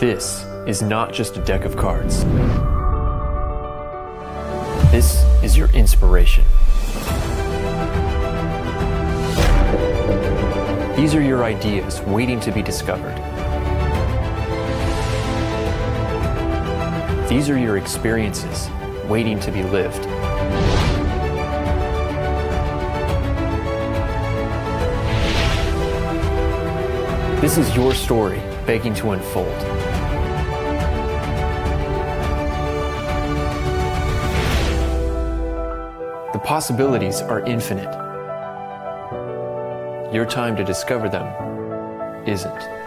This is not just a deck of cards. This is your inspiration. These are your ideas waiting to be discovered. These are your experiences waiting to be lived. This is your story begging to unfold. The possibilities are infinite. Your time to discover them isn't.